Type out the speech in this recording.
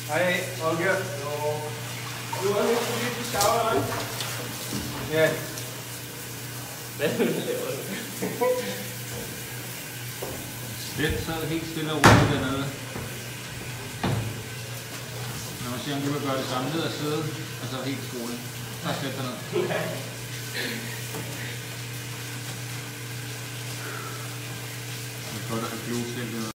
Hej, Holger. Du er lidt for lidt i stavlen. Ja. Hvad laver du? Sad helt stille og roligt dernede. Når man siger, om du vil gøre det samme ned og sidde, og så helt skole. Og sæt dig ned. Det er godt at have glue til det.